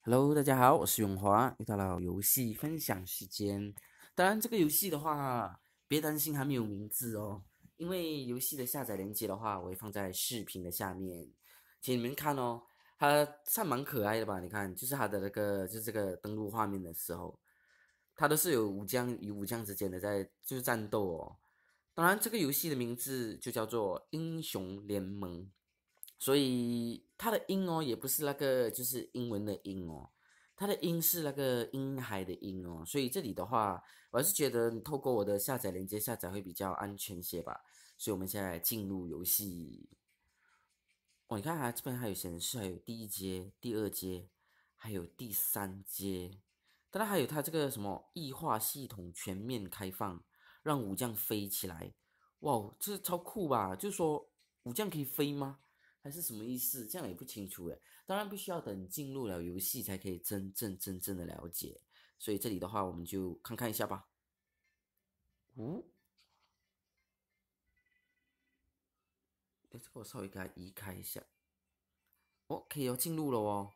Hello，大家好，我是永华，又到了游戏分享时间。当然，这个游戏的话，别担心还没有名字哦，因为游戏的下载链接的话，我会放在视频的下面，请你们看哦。它算蛮可爱的吧？你看，就是它的那个，就是这个登录画面的时候，它都是有武将与武将之间的就是战斗哦。当然，这个游戏的名字就叫做《英雄联盟》。所以它的音哦，也不是那个就是英文的音哦，它的音是那个婴孩的音哦。所以这里的话，我还是觉得你透过我的下载链接下载会比较安全些吧。所以我们现在进入游戏。哦，你看它这边还有显示，还有第一阶、第二阶，还有第三阶。当然还有它这个什么异化系统全面开放，让武将飞起来。哇哦，这超酷吧？就是说武将可以飞吗？还是什么意思？这样也不清楚诶。当然必须要等进入了游戏才可以真正的了解。所以这里的话，我们就看看一下吧。哦，这个我稍微给它移开一下。哦，可以哦，进入了哦。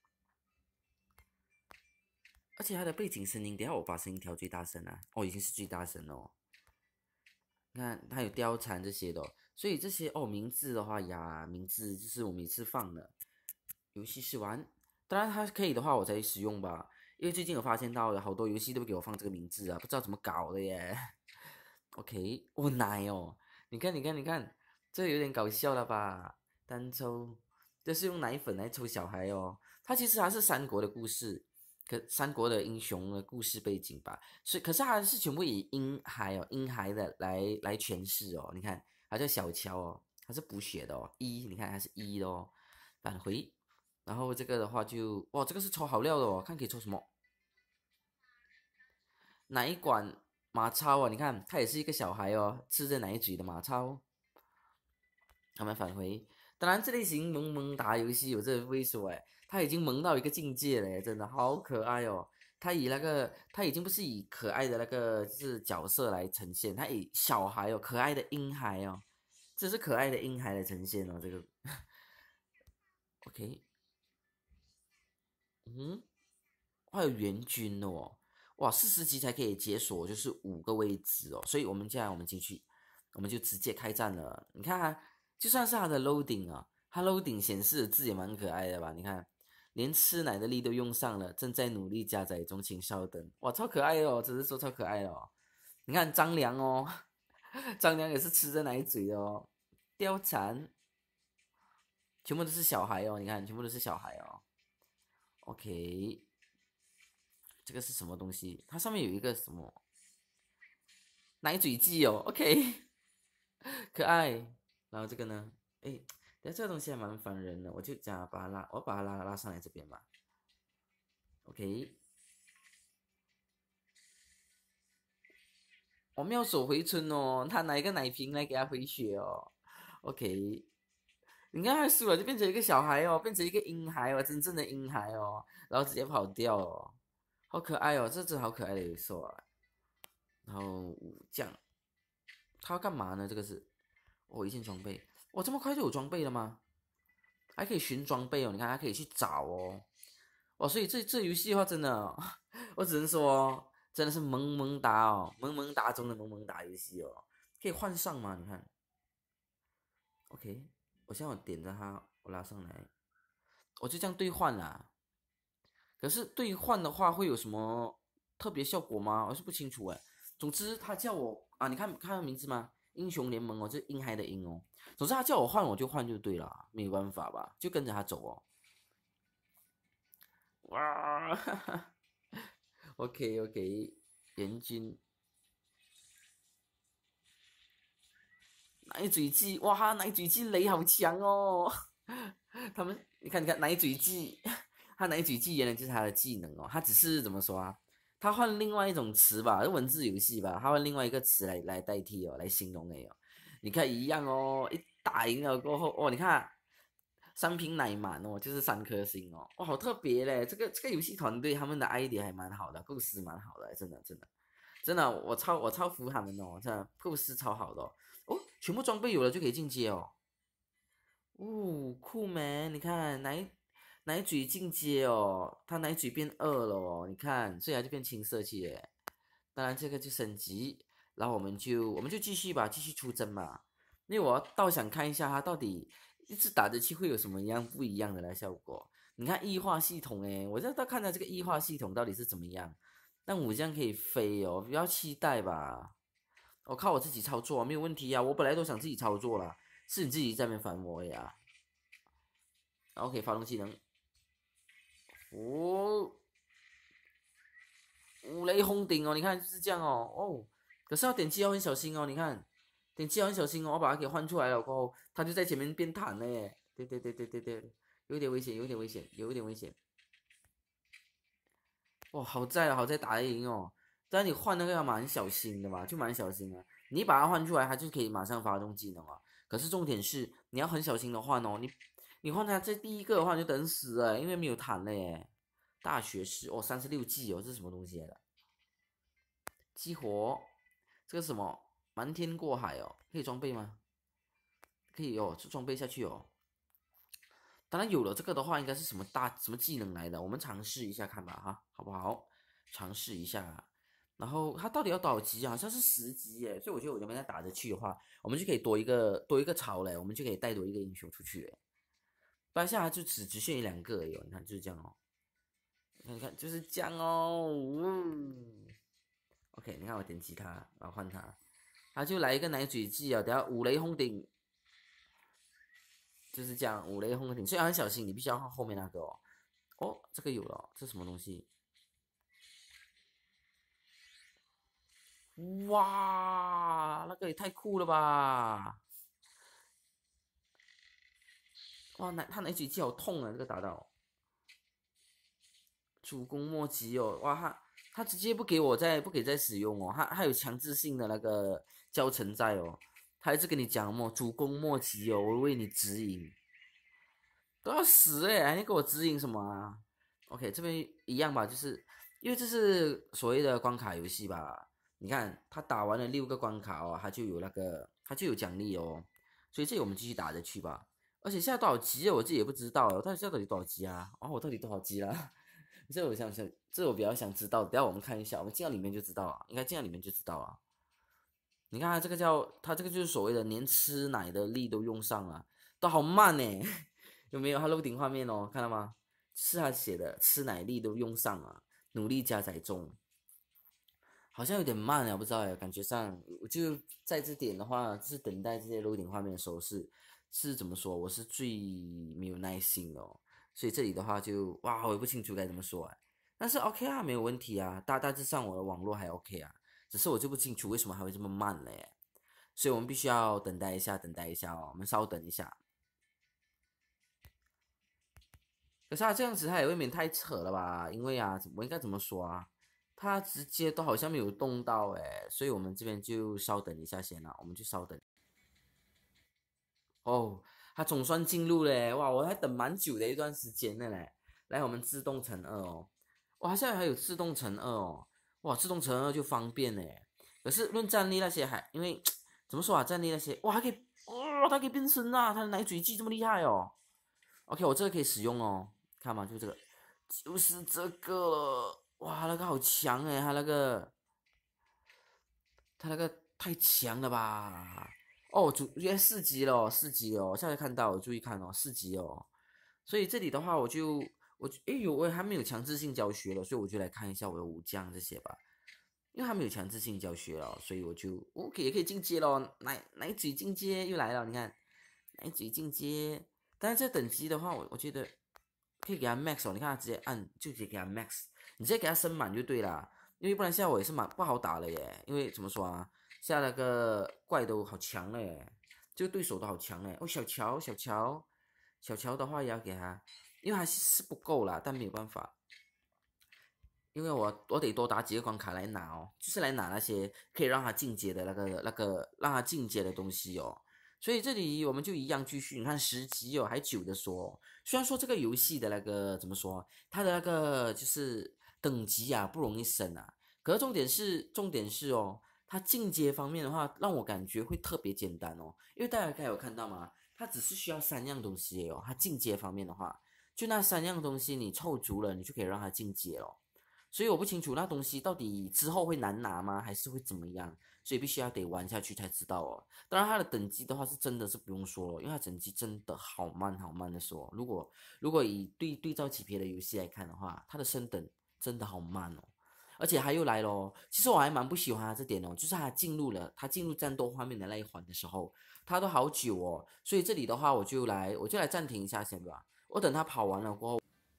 而且它的背景声音，等下我把声音调最大声啊。哦，已经是最大声了哦。你看它有貂蝉这些的哦，所以这些哦名字的话呀，名字就是我每次放的。游戏试玩，当然它可以的话我才使用吧，因为最近有发现到有好多游戏都给我放这个名字啊，不知道怎么搞的耶。OK，哦奶哦，你看，这有点搞笑了吧？单抽，这是用奶粉来抽小孩哦。它其实还是三国的故事，三国的英雄的故事背景吧。所以可是它还是全部以婴孩的来诠释哦。你看，它叫小乔哦，它是补血的哦，你看它是的哦。返回，然后这个的话就，哇，这个是抽好料的哦，看可以抽什么。奶管马超啊，你看他也是一个小孩哦，吃着奶嘴的马超。他们返回，当然这类型萌萌哒游戏，我真的不会说诶，他已经萌到一个境界了真的好可爱哦。他已经不是以可爱的那个就是角色来呈现，他以小孩哦，可爱的婴孩哦，这是可爱的婴孩来呈现哦，这个。OK，嗯，还有援军的哦，哇，40级才可以解锁，就是5个位置哦，所以我们进去，我们就直接开战了。你看啊，就算是它的 loading 啊，它 loading 显示的字也蛮可爱的吧？你看，连吃奶的力都用上了，正在努力加载中，请稍等。哇，超可爱的哦，只是说超可爱的哦。你看张良哦，张良也是吃着奶嘴的哦。貂蝉，全部都是小孩哦，你看，全部都是小孩哦。OK，这个是什么东西？它上面有一个什么奶嘴鸡哦，OK，可爱。然后这个呢，哎，但这个东西还蛮烦人的，我就讲把它拉，我把它拉上来这边吧。OK，我妙手回春哦，他拿一个奶瓶来给他回血哦。OK，你看他输了就变成一个小孩哦，变成一个婴孩哦，真正的婴孩哦，然后直接跑掉哦，好可爱哦，这只好可爱的一兽啊。然后武将，他要干嘛呢？这个是一件装备，这么快就有装备了吗？还可以寻装备哦，你看还可以去找哦。所以这游戏的话，真的哦我只能说，真的是萌萌哒哦，萌萌哒中的萌萌哒游戏哦。可以换上吗？你看，OK，我现在点着它，我拉上来，我就这样兑换啦。可是兑换的话会有什么特别效果吗？我是不清楚哎。总之他叫我啊，你看名字吗？英雄联盟哦，这婴孩的婴哦。总之他叫我换我就换就对了，没有办法吧，就跟着他走哦。哇，OK OK，援军奶嘴鸡，哇，奶嘴鸡雷好强哦！他们，你看奶嘴鸡，他奶嘴鸡原来就是他的技能哦，他只是怎么说啊？他换另外一种词吧，文字游戏吧，他换另外一个词来代替哦，来形容哎哦。你看一样哦，一打赢了过后，你看三瓶奶满哦，就是3颗星哦，哇，好特别嘞！这个游戏团队他们的 idea 还蛮好的，构思蛮好的，真的，我超服他们哦，真的构思超好的全部装备有了就可以进阶哦。酷man，你看奶嘴进阶哦，它奶嘴变2了哦，你看，所以它就变青色系耶。当然这个就升级，然后我们就继续吧，继续出征嘛。因为我倒想看一下它到底一直打着去会有什么样不一样的来效果。你看异化系统诶，我在看它这个异化系统到底是怎么样。但武将可以飞哦，比较期待吧。我靠我自己操作没有问题呀、我本来都想自己操作了，是你自己在那边烦我呀。OK，发动技能，哦，五雷轰顶哦，你看就是这样哦，哦，可是要点击要很小心哦，你看，点击要很小心哦，我把它给换出来了过后，它就在前面变坦了耶，对对对对对对，有点危险，有点危险，有点危险。哇，好在啊，好在打得赢哦，但你换那个要蛮小心的嘛，就蛮小心的。你把它换出来，它就可以马上发动技能啊。可是重点是你要很小心的换哦，你换它这第一个的话你就等死了，因为没有弹了耶。大学士哦，36G 哦，这是什么东西来的？激活，这个是什么？瞒天过海哦，可以装备吗？可以哦，装备下去哦。当然有了这个的话，应该是什么技能来的？我们尝试一下看吧，哈，好不好？尝试一下。然后它到底要多少级啊？好像是10级耶，所以我觉得我们再打着去的话，我们就可以多一个槽嘞，我们就可以带多一个英雄出去嘞。不然下来就只限于2个而已哦，你看就是这样哦。你看就是这样哦。OK，你看我点击它，然后换它，它就来一个奶嘴技啊，等下五雷轰顶，就是这样，五雷轰顶，所以要很小心，你必须要看后面那个哦。哦，这个有了，这什么东西？哇，那个也太酷了吧！哇，他奶嘴技好痛啊，这个打到主攻莫及哦，哇，他直接不给再使用哦，他有强制性的那个教程在哦，他还是跟你讲么主攻莫及哦，我为你指引，都要死哎，还给我指引什么啊？OK，这边一样吧，就是因为这是所谓的关卡游戏吧。你看他打完了6个关卡哦，他就有奖励哦。所以这里我们继续打着去吧。而且现在多少级我自己也不知道，我到底现在到底多少级啊？哦，我到底多少级啦？这我比较想知道。等下我们看一下，我们进到里面就知道了，应该进到里面就知道了。你看他这个就是所谓的连吃奶的力都用上了，都好慢呢。有没有？它楼顶画面哦，看到吗？是他写的，吃奶力都用上了，努力加载中，好像有点慢啊，不知道哎，感觉上我就在这点的话，就是等待这些楼顶画面的时候是怎么说？我是最没有耐心的哦，所以这里的话就哇，我也不清楚该怎么说哎，但是 OK 啊，没有问题啊，大致上我的网络还 OK 啊，只是我就不清楚为什么还会这么慢嘞，所以我们必须要等待一下，等待一下哦，我们稍等一下。可是他这样子，他也未免太扯了吧？因为啊，我应该怎么说啊？他直接都好像没有动到诶，所以我们这边就稍等一下先啦，我们就稍等。哦，他总算进入嘞，哇，我还等蛮久的一段时间的嘞。来，我们自动乘2哦，哇，现在还有自动乘2哦，哇，自动乘2就方便嘞。可是论战力那些还因为怎么说啊，战力那些哇还可以，哇，它可以变身啊，它的奶嘴技这么厉害哦。OK，我这个可以使用哦，看嘛，就这个，就是这个了，哇，那个好强诶，他那个太强了吧？哦，原来4级了哦，四级了哦，现在看到，注意看哦，4级哦。所以这里的话，我还没有强制性教学了，所以我就来看一下我的武将这些吧。因为还没有强制性教学了，所以我就 OK 也可以进阶咯，奶嘴进阶又来了，你看奶嘴进阶，但是这等级的话，我觉得可以给他 max 哦，你看他直接按就直接给他 max，你直接给他升满就对了，因为不然现在我也是蛮不好打了耶，因为怎么说啊，现在那个怪都好强了耶，这个对手都好强嘞，哦小乔的话也要给他，因为还是不够啦，但没有办法。因为我得多打几个关卡来拿哦，就是来拿那些可以让他进阶的那个让他进阶的东西哦。所以这里我们就一样继续，你看10级哦，还久的说哦。虽然说这个游戏的那个怎么说，它的那个就是等级啊不容易升啊，可是重点是哦，它进阶方面的话，让我感觉会特别简单哦，因为大家刚才有看到吗？它只是需要3样东西哦，它进阶方面的话。 就那三样东西你凑足了，你就可以让它进阶了。所以我不清楚那东西到底之后会难拿吗，还是会怎么样？所以必须要得玩下去才知道哦。当然，它的等级的话是真的是不用说了，因为它等级真的好慢好慢的说。如果以对照起别的游戏来看的话，它的升等真的好慢哦。而且他又来咯，其实我还蛮不喜欢他这点哦，就是他进入战斗画面的那一环的时候，他都好久哦。所以这里的话，我就来暂停一下先吧。我等他跑完了过后。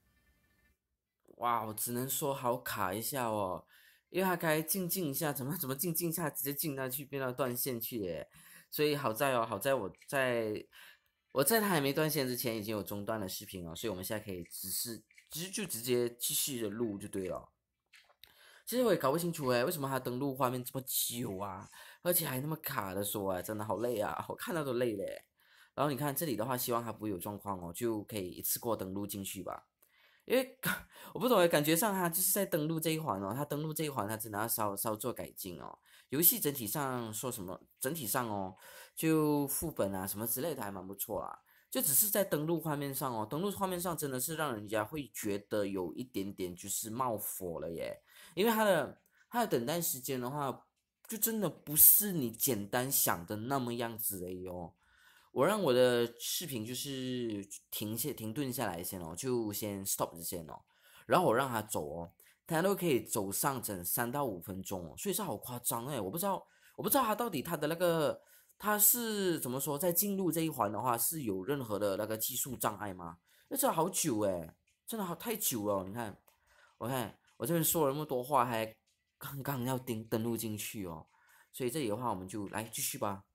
哇，我只能说好卡一下哦，因为他该静一下，怎么静一下，直接进下去变到断线去耶。所以好在哦，好在我在他还没断线之前已经有中断了视频哦，所以我们现在可以直接继续的录就对了。其实我也搞不清楚诶，为什么他登录画面这么久啊，而且还那么卡的说啊，真的好累啊，我看到都累嘞。然后你看这里的话，希望它不会有状况哦，就可以一次过登录进去吧。因为我不懂诶，感觉上他就是在登录这一环哦，他登录这一环他真的要稍做改进哦。游戏整体上说什么，整体上哦，就副本啊什么之类的还蛮不错啦。就只是在登录画面上哦，登录画面上真的是让人家会觉得有一点点就是冒火了耶，因为它的等待时间的话，就真的不是你简单想的那么样子而已哦。我让我的视频就是停顿下来先哦，就先 stop 先哦，然后我让他走哦，他都可以走上整3到5分钟哦，所以是好夸张诶，我不知道他的那个他是怎么说，在进入这一环的话是有任何的那个技术障碍吗？那这好久诶，真的好太久了，你看，我这边说了那么多话，还刚刚要登录进去哦，所以这里的话我们就来继续吧。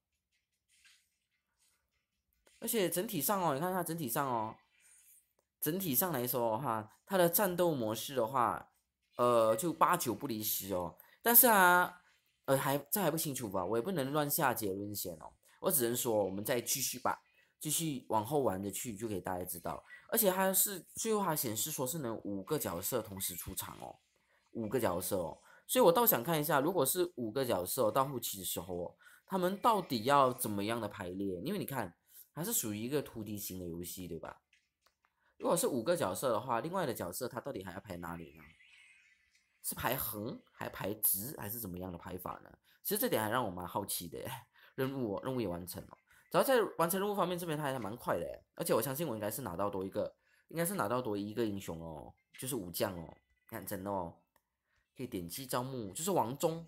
而且整体上哦，你看它整体上哦，整体上来说哈，它的战斗模式的话，就8、9不离10哦。但是啊，这还不清楚吧？我也不能乱下结论先哦。我只能说，我们再继续吧，继续往后玩着去，就给大家知道。而且它是最后它显示说是能5个角色同时出场哦，五个角色哦。所以我倒想看一下，如果是5个角色哦到后期的时候哦，他们到底要怎么样的排列？因为你看。还是属于一个2D 型的游戏，对吧？如果是5个角色的话，另外的角色它到底还要排哪里呢？是排横，还排直，还是怎么样的排法呢？其实这点还让我蛮好奇的耶。任务也完成了，只要在完成任务方面这边它还蛮快的耶，而且我相信我应该是拿到多一个英雄哦，就是武将哦。看真的哦，可以点击招募，就是王中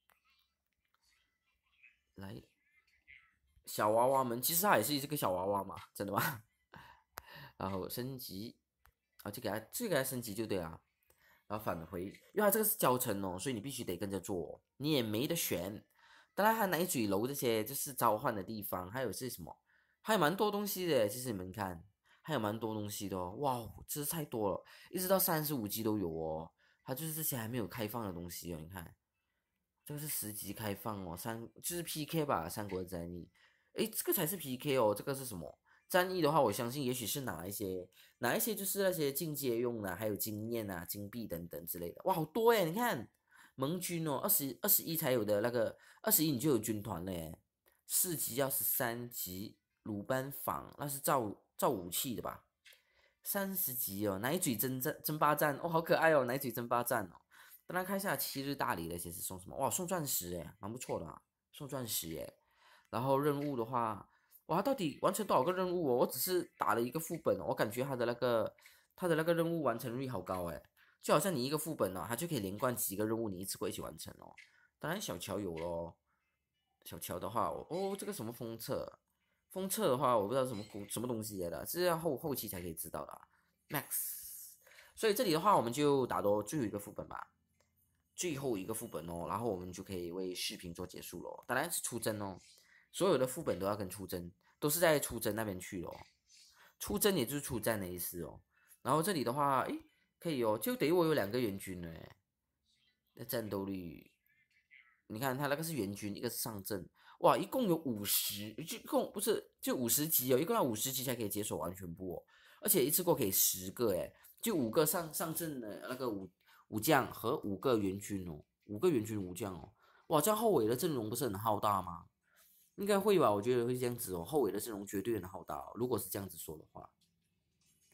来小娃娃们，其实它也是这个小娃娃嘛，真的吗？然后升级，啊，就给它升级就对了。然后返回，因为它这个是教程哦，所以你必须得跟着做，你也没得选。当然，还有奶嘴楼这些就是召唤的地方，还有是什么？还有蛮多东西的。其实你们看，还有蛮多东西的哦。哇，真是太多了，一直到35级都有哦。它就是这些还没有开放的东西哦。你看，这个是10级开放哦，就是 PK 吧，三国战役。诶，这个才是 PK 哦，这个是什么？战役的话，我相信也许是拿一些就是那些进阶用的，还有经验啊、金币等等之类的。哇，好多诶，你看盟军哦，21才有的那个21你就有军团嘞，4级要13级鲁班坊，那是造武器的吧？30级哦，奶嘴争霸战哦，好可爱哦，奶嘴争霸战哦。当然看一下7日大礼那些是送什么？哇，送钻石诶，蛮不错的啊，送钻石耶。然后任务的话，哇，到底完成多少个任务哦？我只是打了一个副本哦，我感觉他的那个任务完成率好高诶，就好像你一个副本哦，它就可以连贯几个任务，你一次过一起完成哦。当然小乔有咯，小乔的话，这个什么封测，封测的话我不知道什么东西来的，是要后期才可以知道的啊。Max，所以这里的话我们就打到最后一个副本吧。最后一个副本哦，然后我们就可以为视频做结束咯。当然是出征哦，所有的副本都要跟出征，都是在出征那边去咯。出征也就是出战的意思哦。然后这里的话，诶，可以哦，就等于我有2个援军呢。那战斗力，你看他那个是援军，一个是上阵，哇，一共有50，就一共不是就50级哦，一共要50级才可以解锁完全部哦，而且一次过可以10个诶，就5个上阵的那个武将和5个援军哦，5个援军武将哦，哇，这样后卫的阵容不是很浩大吗？应该会吧，我觉得会这样子哦，后卫的阵容绝对很浩大哦，如果是这样子说的话。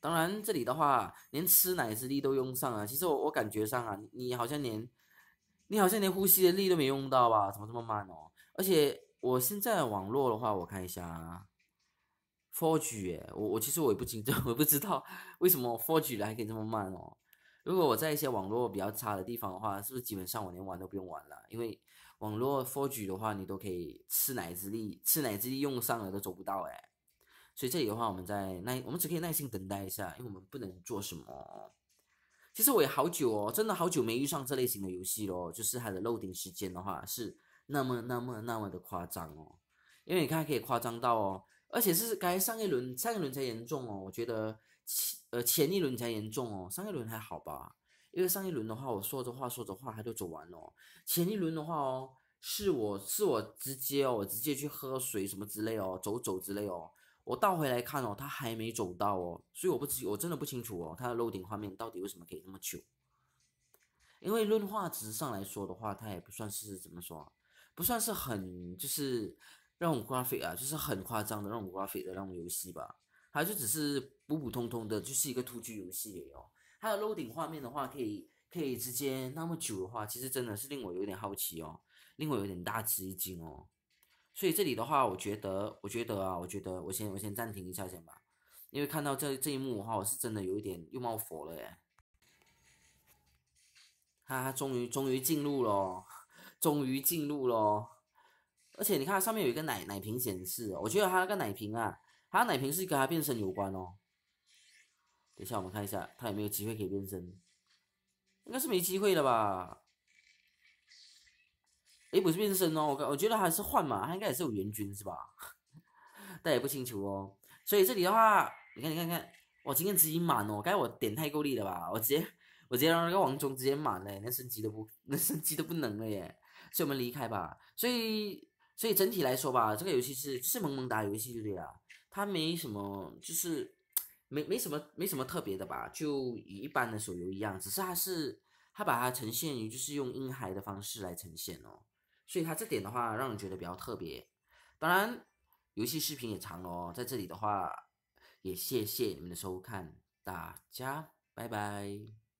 当然这里的话，连吃奶之力都用上了。其实我感觉上啊，你好像连呼吸的力都没用到吧？怎么这么慢哦？而且我现在的网络的话，我看一下啊，4G 耶，我其实我也不清楚，我不知道为什么 4G 的还可以这么慢哦。如果我在一些网络比较差的地方的话，是不是基本上我连玩都不用玩了？因为网络 4G 的话，你都可以吃奶之力用上了都走不到哎。所以这里的话，我们只可以耐心等待一下，因为我们不能做什么。其实我也好久哦，真的好久没遇上这类型的游戏咯，就是它的 loading 时间的话是那么的夸张哦，因为你看可以夸张到哦，而且是该上一轮才严重哦，我觉得前一轮才严重哦，上一轮还好吧，因为上一轮的话我说着话它就走完了哦，前一轮的话哦，是我直接去喝水什么之类哦，走走之类哦。我倒回来看哦，他还没走到哦，所以我真的不清楚哦，他的 loading 画面到底为什么可以那么久？因为论画质上来说的话，它也不算是怎么说啊，不算是很就是那种 graphic 啊，就是很夸张的那种 graphic 的那种游戏吧，它就只是普普通通的，就是一个2G 游戏而已哦。它的 loading 画面的话，可以直接那么久的话，其实真的是令我有点好奇哦，令我有点大吃一惊哦。所以这里的话，我觉得我先暂停一下先吧，因为看到这一幕的话，我是真的有一点又冒火了耶！他终于进入了，终于进入了，而且你看它上面有一个奶瓶显示哦，我觉得它那个奶瓶啊，它的奶瓶是跟它变身有关哦。等一下我们看一下，它有没有机会可以变身？应该是没机会了吧？诶，不是变身哦，我觉得还是换嘛，它应该也是有援军是吧？但也不清楚哦。所以这里的话，你看，我经验值已满哦，刚才我点太够力了吧？我直接让那个王中直接满了，连升级都不能了耶。所以我们离开吧。所以整体来说吧，这个游戏是萌萌哒游戏就对了，它没什么就是没什么特别的吧，就与一般的手游一样，只是它把它呈现于就是用婴孩的方式来呈现哦，所以它这点的话让人觉得比较特别。当然，游戏视频也长了哦，在这里的话，也谢谢你们的收看，大家拜拜。